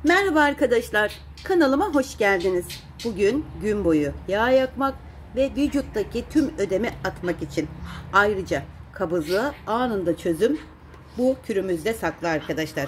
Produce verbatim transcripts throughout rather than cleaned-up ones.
Merhaba arkadaşlar, kanalıma hoş geldiniz. Bugün gün boyu yağ yakmak ve vücuttaki tüm ödemi atmak için, ayrıca kabızlığa anında çözüm bu kürümüzde saklı arkadaşlar.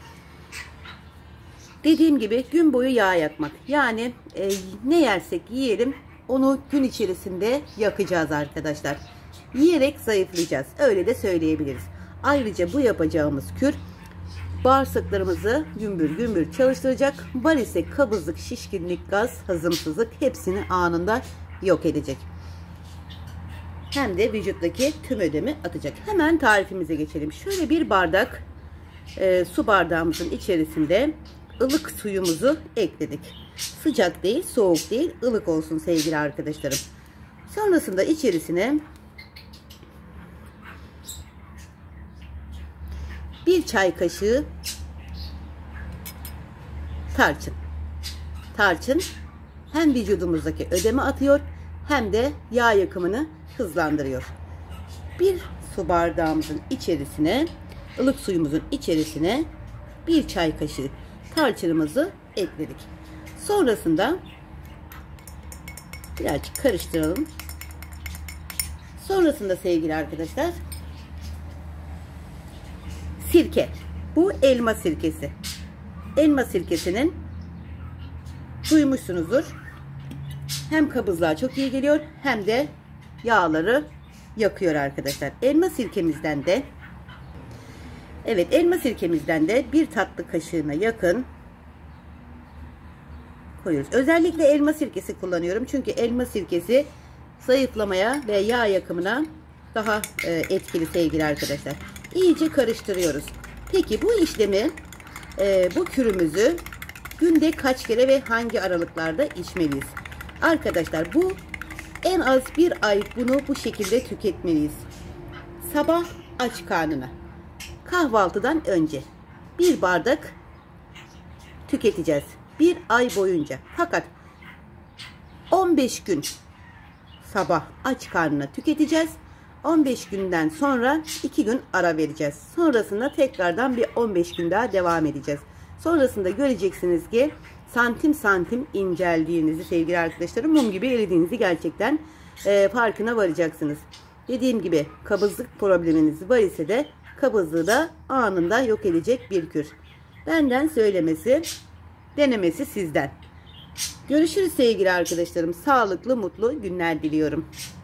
Dediğim gibi gün boyu yağ yakmak, yani e, ne yersek yiyelim onu gün içerisinde yakacağız arkadaşlar. Yiyerek zayıflayacağız, öyle de söyleyebiliriz. Ayrıca bu yapacağımız kür bağırsaklarımızı gümbür gümbür çalıştıracak. Var ise kabızlık, şişkinlik, gaz, hazımsızlık hepsini anında yok edecek. Hem de vücuttaki tüm ödemi atacak. Hemen tarifimize geçelim. Şöyle bir bardak e, su bardağımızın içerisinde ılık suyumuzu ekledik. Sıcak değil, soğuk değil, ılık olsun sevgili arkadaşlarım. Sonrasında içerisine bir çay kaşığı tarçın. Tarçın hem vücudumuzdaki ödemi atıyor hem de yağ yakımını hızlandırıyor. Bir su bardağımızın içerisine, ılık suyumuzun içerisine bir çay kaşığı tarçınımızı ekledik. Sonrasında birazcık karıştıralım. Sonrasında sevgili arkadaşlar, sirke. Bu elma sirkesi. Elma sirkesinin duymuşsunuzdur. Hem kabızlığa çok iyi geliyor hem de yağları yakıyor arkadaşlar. Elma sirkemizden de Evet elma sirkemizden de bir tatlı kaşığına yakın koyuyoruz. Özellikle elma sirkesi kullanıyorum. Çünkü elma sirkesi zayıflamaya ve yağ yakımına daha etkili sevgili arkadaşlar. İyice karıştırıyoruz. Peki bu işlemi, e, bu kürümüzü günde kaç kere ve hangi aralıklarda içmeliyiz? Arkadaşlar bu en az bir ay bunu bu şekilde tüketmeliyiz. Sabah aç karnına, kahvaltıdan önce bir bardak tüketeceğiz. Bir ay boyunca. Fakat on beş gün sabah aç karnına tüketeceğiz. on beş günden sonra iki gün ara vereceğiz. Sonrasında tekrardan bir on beş gün daha devam edeceğiz. Sonrasında göreceksiniz ki santim santim inceldiğinizi sevgili arkadaşlarım, mum gibi eridiğinizi gerçekten e, farkına varacaksınız. Dediğim gibi kabızlık probleminiz var ise de kabızlığı da anında yok edecek bir kür. Benden söylemesi, denemesi sizden. Görüşürüz sevgili arkadaşlarım. Sağlıklı, mutlu günler diliyorum.